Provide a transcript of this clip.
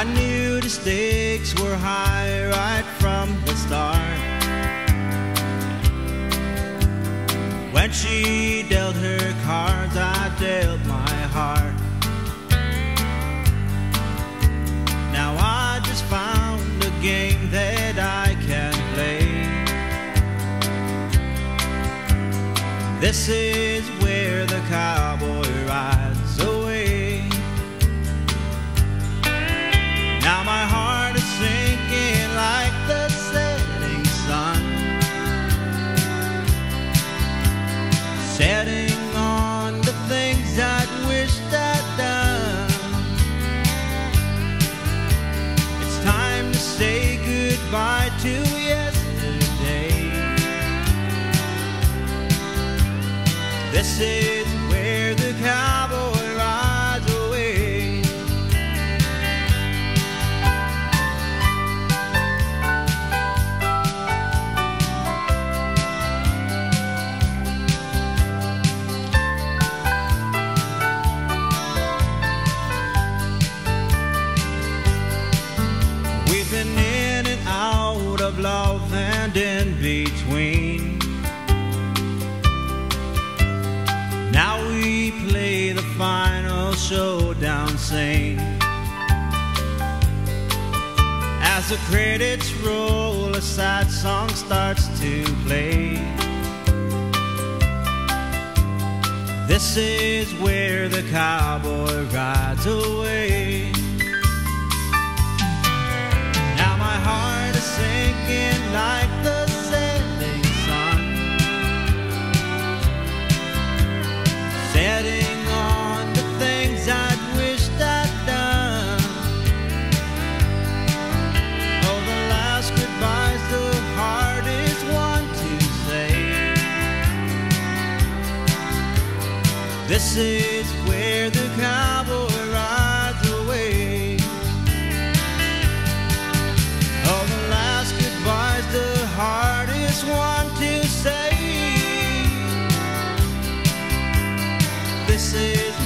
I knew the stakes were high right from the start. When she dealt her cards, I dealt my heart. Now I just found a game that I can play. This is where the cowboy rides away. Now my heart is sinking like the setting sun, setting on the things I'd wished I'd done. It's time to say goodbye to yesterday. This is where the cowboy rides away. We've been in and out of love and in between. Now we play the final showdown scene. As the credits roll, a sad song starts to play. This is where the cowboy rides away. Now my heart is sinking like the setting sun, setting on the things I'd wished I'd done. Oh, the last goodbye's the hardest one to say. This is where the cowboy rides away. Oh, the last goodbye's the hardest one to say. This is